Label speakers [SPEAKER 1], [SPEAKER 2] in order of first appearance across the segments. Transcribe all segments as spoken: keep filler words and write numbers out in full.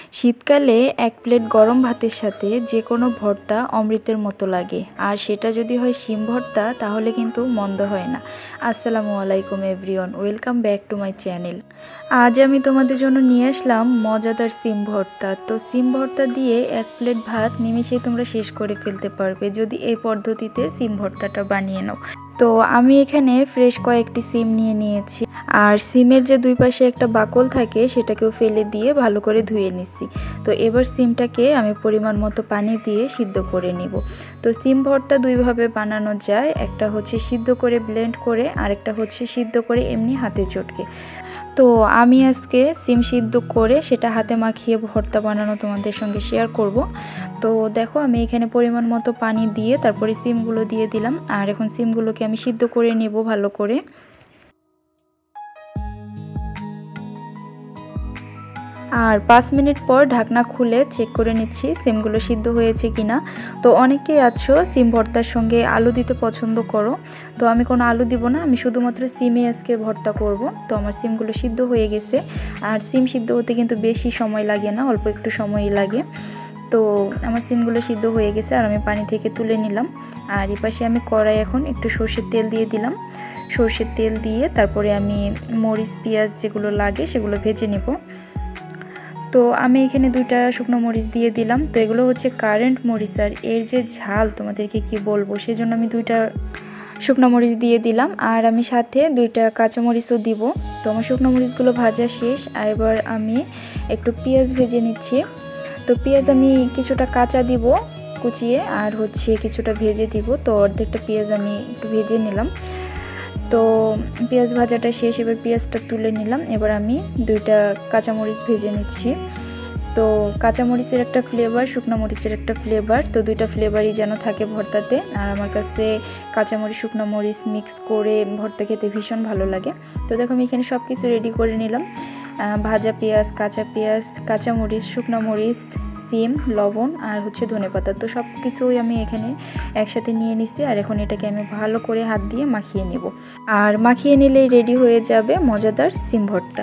[SPEAKER 1] শীতকালে এক প্লেট গরম ভাতের সাথে যে কোনো ভর্তা অমৃতের মতো লাগে, আর সেটা যদি হয় শিম ভর্তা তাহলে কিন্তু মন্দ হয় না। আসসালামু আলাইকুম everyone, welcome back to my channel. আজ আমি তোমাদের জন্য নিয়ে আসলাম মজাদার শিম ভর্তা। তো শিম ভর্তা দিয়ে এক প্লেট ভাত নিমেষেই তোমরা শেষ করে ফেলতে পারবে যদি এই পদ্ধতিতে শিম ভর্তাটা বানিয়ে নাও। তো আমি এখানে ফ্রেশ কয়েকটি সিম নিয়ে নিয়েছি, আর সিমের যে দুই পাশে একটা বাকল থাকে সেটাকেও ফেলে দিয়ে ভালো করে ধুয়ে নিচ্ছি। তো এবার সিমটাকে আমি পরিমাণ মতো পানি দিয়ে সিদ্ধ করে নিব। তো সিম ভর্তা দুইভাবে বানানো যায়, একটা হচ্ছে সিদ্ধ করে ব্লেন্ড করে, আর একটা হচ্ছে সিদ্ধ করে এমনি হাতে চটকে। তো আমি আজকে সিম সিদ্ধ করে সেটা হাতে মাখিয়ে ভর্তা বানানো তোমাদের সঙ্গে শেয়ার করব। তো দেখো আমি এখানে পরিমাণ মতো পানি দিয়ে তারপরে সিমগুলো দিয়ে দিলাম, আর এখন সিমগুলোকে আমি সিদ্ধ করে নেব ভালো করে। আর পাঁচ মিনিট পর ঢাকনা খুলে চেক করে নিচ্ছি সিমগুলো সিদ্ধ হয়েছে কিনা। তো অনেকেই আছো সিম ভর্তার সঙ্গে আলু দিতে পছন্দ করো, তো আমি কোনো আলু দিব না, আমি শুধুমাত্র সিমে আজকে ভর্তা করব। তো আমার সিমগুলো সিদ্ধ হয়ে গেছে, আর সিম সিদ্ধ হতে কিন্তু বেশি সময় লাগে না, অল্প একটু সময়ই লাগে। তো আমার সিমগুলো সিদ্ধ হয়ে গেছে আর আমি পানি থেকে তুলে নিলাম। আর এই পাশে আমি কড়াই এখন একটু সর্ষের তেল দিয়ে দিলাম। সর্ষের তেল দিয়ে তারপরে আমি মরিচ পেঁয়াজ যেগুলো লাগে সেগুলো ভেজে নেব। তো আমি এখানে দুইটা শুকনো মরিচ দিয়ে দিলাম। তো এগুলো হচ্ছে কারেন্ট মরিচ, আর এর যে ঝাল তোমাদেরকে কি বলবো, সেই জন্য আমি দুইটা শুকনো মরিচ দিয়ে দিলাম, আর আমি সাথে দুইটা কাঁচা মরিচও দিব। তো আমার শুকনো মরিচগুলো ভাজা শেষ, আর এবার আমি একটু পেঁয়াজ ভেজে নিচ্ছি। তো পেঁয়াজ আমি কিছুটা কাঁচা দিব কুচিয়ে, আর হচ্ছে কিছুটা ভেজে দিব। তো অর্ধেকটা পেঁয়াজ আমি একটু ভেজে নিলাম। তো পেঁয়াজ ভাজাটা শেষ, এবার পেঁয়াজটা তুলে নিলাম। এবার আমি দুইটা কাঁচামরিচ ভেজে নিচ্ছি। তো কাঁচামরিচের একটা ফ্লেভার, শুকনো মরিচের একটা ফ্লেভার, তো দুইটা ফ্লেভারই যেন থাকে ভর্তাতে। আর আমার কাছে কাঁচামরিচ শুকনো মরিচ মিক্স করে ভর্তা খেতে ভীষণ ভালো লাগে। তো দেখো আমি এখানে সব কিছু রেডি করে নিলাম। ভাজা পেঁয়াজ, কাঁচা পেঁয়াজ, কাঁচামরিচ, শুকনো মরিচ, সিম, লবণ আর হচ্ছে ধনেপাতা, তো সব কিছুই আমি এখানে একসাথে নিয়ে নিছি। আর এখন এটাকে আমি ভালো করে হাত দিয়ে মাখিয়ে নেব, আর মাখিয়ে নিলেই রেডি হয়ে যাবে মজাদার সিম ভর্তা।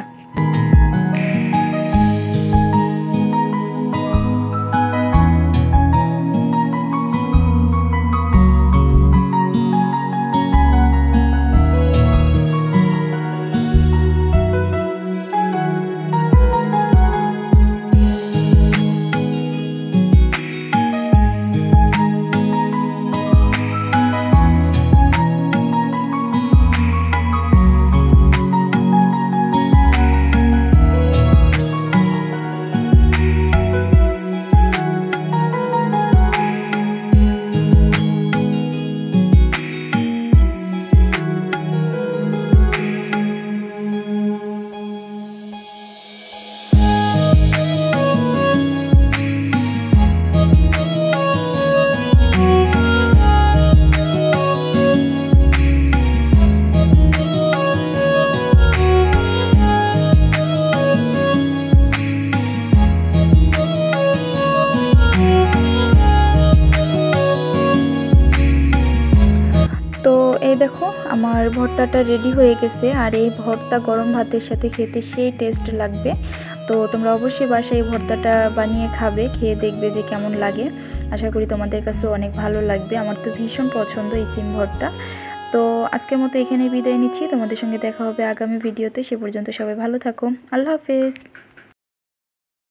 [SPEAKER 1] এই দেখো আমার ভর্তাটা রেডি হয়ে গেছে, আর এই ভর্তা গরম ভাতের সাথে খেতে সেই টেস্ট লাগবে। তো তোমরা অবশ্যই বাসায় এই ভর্তাটা বানিয়ে খাবে, খেয়ে দেখবে যে কেমন লাগে। আশা করি তোমাদের কাছেও অনেক ভালো লাগবে, আমার তো ভীষণ পছন্দ এই সিম ভর্তা। তো আজকের মতো এখানে বিদায় নিচ্ছি, তোমাদের সঙ্গে দেখা হবে আগামী ভিডিওতে। সে পর্যন্ত সবাই ভালো থাকো, আল্লাহ হাফেজ।